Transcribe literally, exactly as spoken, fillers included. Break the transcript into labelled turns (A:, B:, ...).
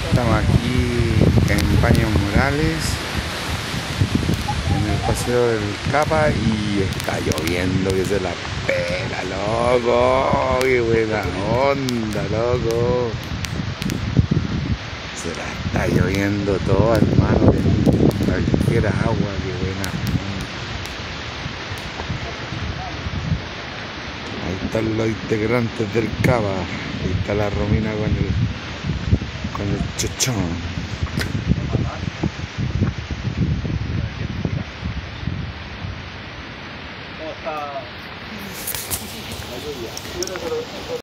A: Estamos aquí en Baños Morales, en el paseo del Capa, y está lloviendo que se la pela, loco. Qué buena onda, loco. Se la está lloviendo todo, hermano, de cualquier agua. Qué buena onda. Ahí están los integrantes del Capa. Ahí está la Romina con el con el chochón.
B: ¿Cómo está la lluvia?